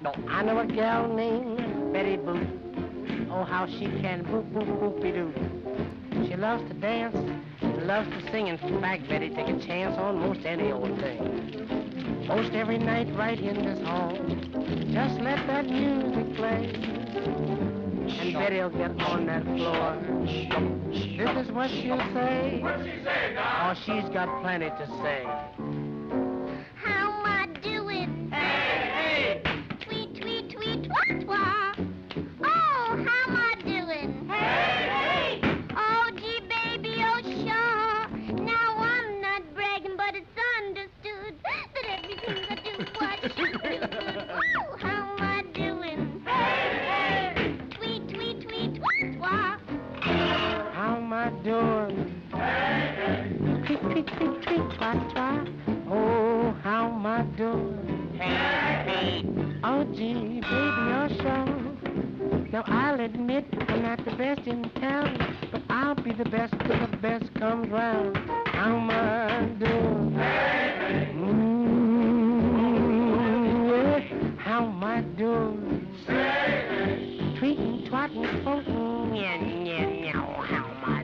I know a gal named Betty Boop. Oh, how she can boop, boop, boopy-doo. She loves to dance, loves to sing. In fact, Betty take a chance on most any old thing. Most every night right in this hall, just let that music play. And Betty'll get on that floor. This is what she'll say. What's she say now? Oh, she's got plenty to say. How am I doing? Hey, hey! Tweet, tweet, tweet, wah, wah. Oh, how am I doing? Hey, hey! Oh, gee, baby, oh, sure. Now, I'm not bragging, but it's understood that everything I do, what you do good. Oh, how am I doing? Hey, hey! Tweet, tweet, tweet, wah, wah. How am I doing? Hey, hey! Tweet, tweet, tweet, tweet, twat, twat. Oh, how am I doing? Hey, Oh, gee, baby, you're sure. Now, I'll admit I'm not the best in town, but I'll be the best till the best comes round. How am I doing? Yeah. How am I doing? Tweeting, twatting, floating, yeah, yeah, yeah. How am I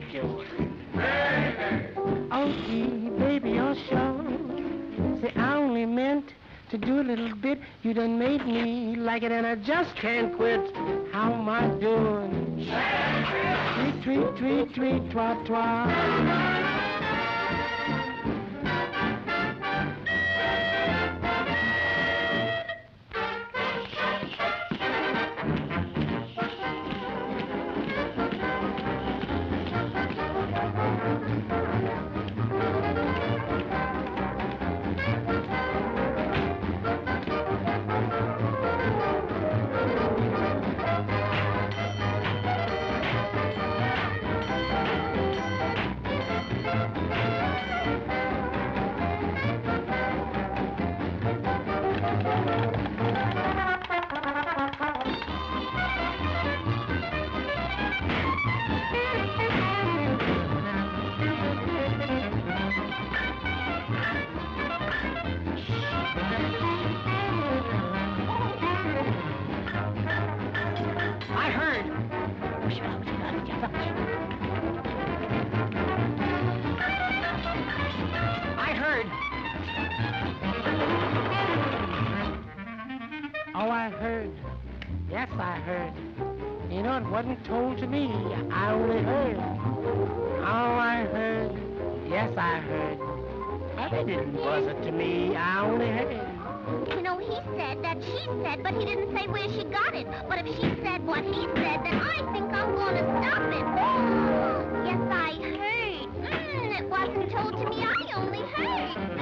doing? Oh, gee, baby, you're sure. See, I only meant to do a little bit. You done made me like it, and I just can't quit. How am I doing? Tweet, tweet, tweet, tweet, twat, twat. I heard. I heard. Oh, I heard. Yes, I heard. You know, it wasn't told to me. I only heard. Oh, I heard. Yes, I heard. But they didn't buzz it to me. I only heard. You know, he said that she said, but he didn't say where she got it. But if she said what he said, then I think I'm going to stop it. Yes, I heard. It wasn't told to me. I only heard.